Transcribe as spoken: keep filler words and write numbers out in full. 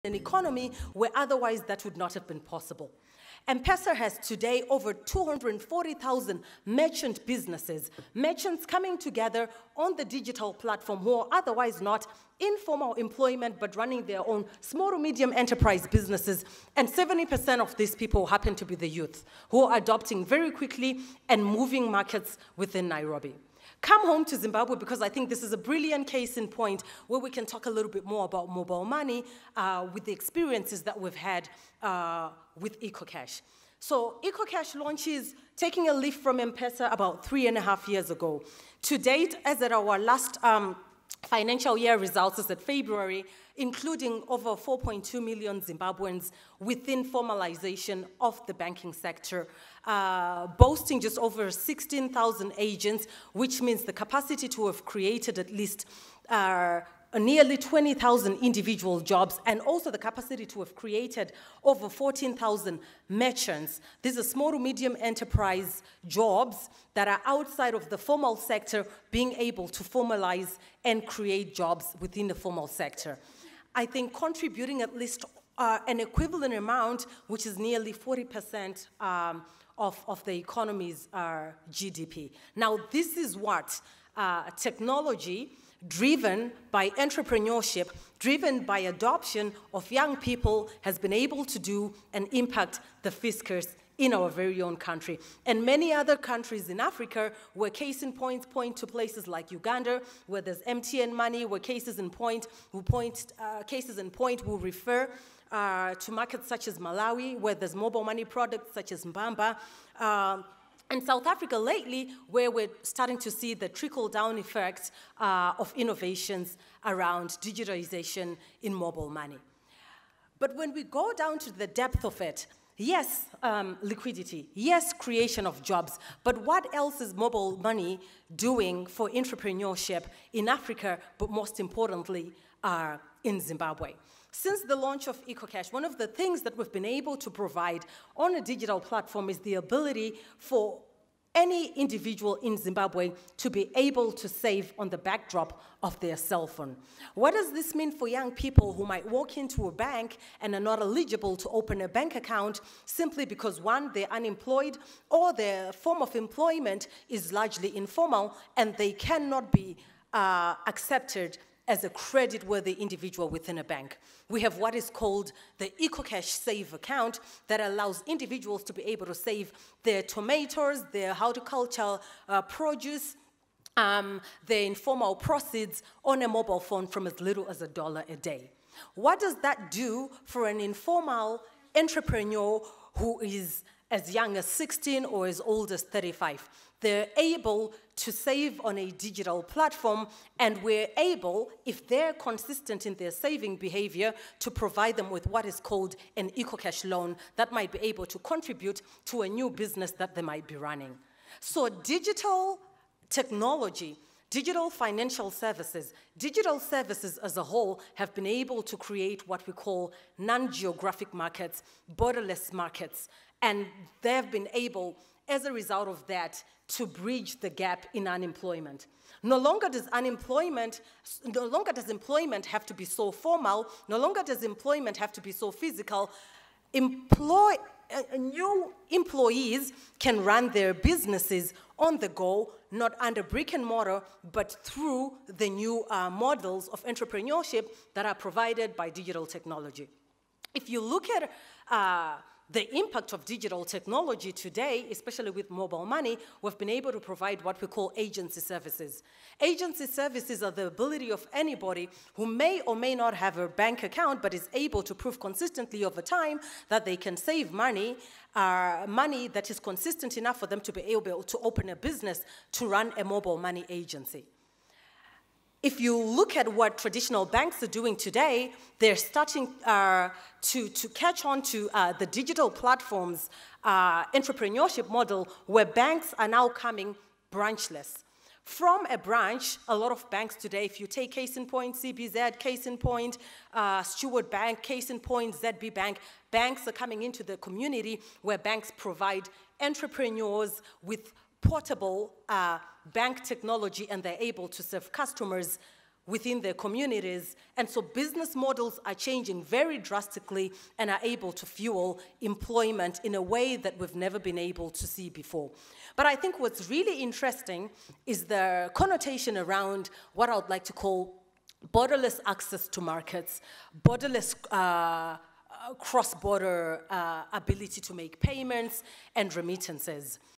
an economy where otherwise that would not have been possible. M-Pesa has today over two hundred forty thousand merchant businesses, merchants coming together on the digital platform who are otherwise not in formal employment but running their own small to medium enterprise businesses. And seventy percent of these people happen to be the youth who are adopting very quickly and moving markets within Nairobi. Come home to Zimbabwe, because I think this is a brilliant case in point where we can talk a little bit more about mobile money uh, with the experiences that we've had uh, with EcoCash. So EcoCash launches, taking a leaf from M-Pesa about three and a half years ago. To date, as at our last um, financial year results as at February, including over four point two million Zimbabweans within formalization of the banking sector, uh, boasting just over sixteen thousand agents, which means the capacity to have created at least uh, nearly twenty thousand individual jobs, and also the capacity to have created over fourteen thousand merchants. These are small to medium enterprise jobs that are outside of the formal sector, being able to formalize and create jobs within the formal sector. I think contributing at least uh, an equivalent amount, which is nearly forty percent um, of, of the economy's uh, G D P. Now, this is what uh, technology, driven by entrepreneurship, driven by adoption of young people, has been able to do and impact the fiscus in our very own country. And many other countries in Africa, where case in point point to places like Uganda, where there's M T N money, where cases in point will point, uh, cases in point will refer uh, to markets such as Malawi, where there's mobile money products such as Mbamba. Uh, And South Africa lately, where we're starting to see the trickle-down effect uh, of innovations around digitalization in mobile money. But when we go down to the depth of it, yes, um, liquidity, yes, creation of jobs, but what else is mobile money doing for entrepreneurship in Africa, but most importantly, uh, in Zimbabwe? Since the launch of EcoCash, one of the things that we've been able to provide on a digital platform is the ability for any individual in Zimbabwe to be able to save on the backdrop of their cell phone. What does this mean for young people who might walk into a bank and are not eligible to open a bank account simply because, one, they're unemployed, or their form of employment is largely informal and they cannot be uh, accepted as a credit-worthy individual within a bank? We have what is called the EcoCash Save account that allows individuals to be able to save their tomatoes, their horticultural uh, produce, um, their informal proceeds on a mobile phone from as little as a dollar a day. What does that do for an informal entrepreneur who is as young as sixteen or as old as thirty-five? They're able to save on a digital platform, and we're able, if they're consistent in their saving behavior, to provide them with what is called an EcoCash loan that might be able to contribute to a new business that they might be running. So digital technology, digital financial services, digital services as a whole have been able to create what we call non-geographic markets, borderless markets, and they've been able, as a result of that, to bridge the gap in unemployment. No longer does unemployment, no longer does employment have to be so formal, no longer does employment have to be so physical. Employ, uh, new employees can run their businesses on the go, not under brick and mortar, but through the new uh, models of entrepreneurship that are provided by digital technology. If you look at uh, the impact of digital technology today, especially with mobile money, we've been able to provide what we call agency services. Agency services are the ability of anybody who may or may not have a bank account but is able to prove consistently over time that they can save money, uh, money that is consistent enough for them to be able to open a business to run a mobile money agency. If you look at what traditional banks are doing today, they're starting uh, to, to catch on to uh, the digital platforms uh, entrepreneurship model, where banks are now coming branchless. From a branch, a lot of banks today, if you take case in point, C B Z, case in point, uh, Stewart Bank, case in point, Z B Bank, banks are coming into the community where banks provide entrepreneurs with portable uh, bank technology, and they're able to serve customers within their communities. And so business models are changing very drastically and are able to fuel employment in a way that we've never been able to see before. But I think what's really interesting is the connotation around what I would like to call borderless access to markets, borderless uh, cross-border uh, ability to make payments and remittances.